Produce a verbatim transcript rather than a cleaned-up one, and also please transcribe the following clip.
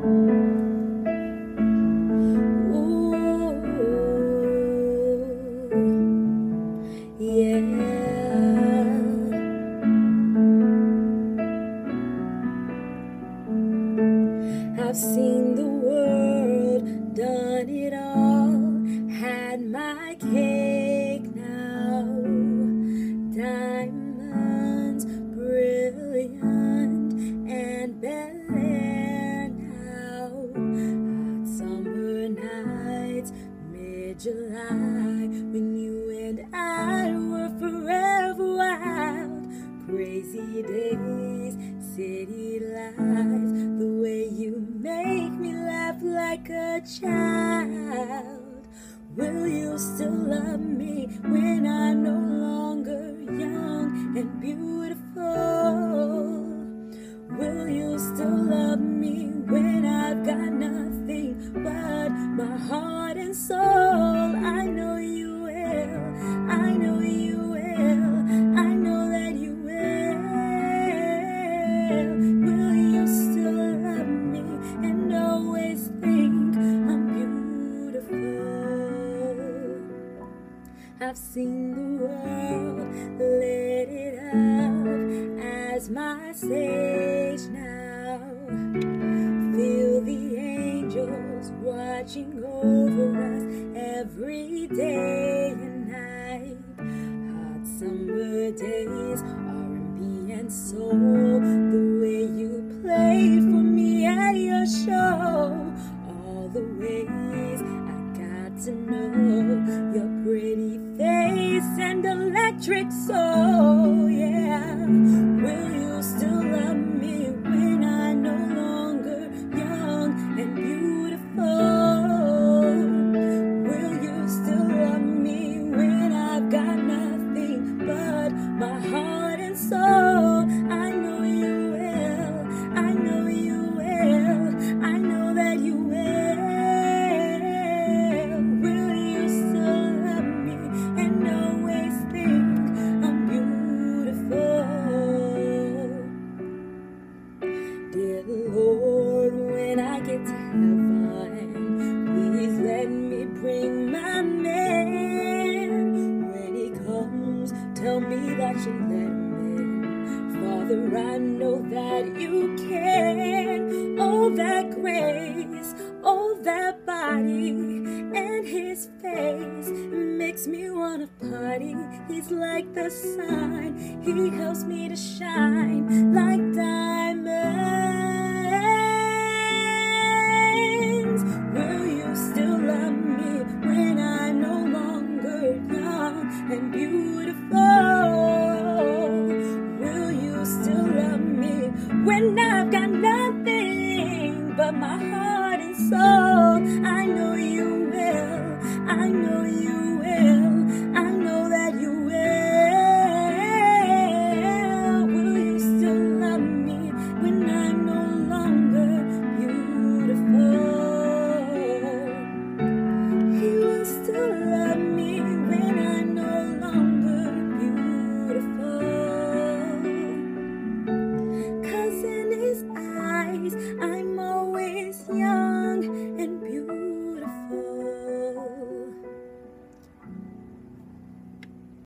I've seen the world, done it all, had my cake now. Diamonds, brilliant, and Bel Air now. Hot summer nights, mid-July, when you and I were forever wild. Crazy days, city lights, the way you make me laugh like a child. Will you still love me when I'm no longer young and beautiful? Will you still love me when I've got nothing but my heart and soul? I know you will, I know you will, I know that you will. Will you still love me and always think I'm beautiful? I've seen the world, lit it up as my stage now. Feel the angels watching over us every day and night. Hot summer days, R and B and soul, the way you play for me at your show. All the ways I got to know your pretty face and electric soul, yeah. Will you still love me when I'm no longer young and beautiful? Will you still love me when I've got nothing but my heart and soul? I know you will, I know you will, I know that you will. Will you still love me and always think I'm beautiful? Dear Lord, when I get to heaven, please let me bring my man. When he comes, tell me that you let him in. Father, I know that you can. Oh, that grace, oh, that body, and his face makes me wanna party. He's like the sun, he helps me to shine like diamonds. Will you still love me when I'm no longer young and beautiful? Will you still love me when I've got nothing but my heart and soul? I know you will, I know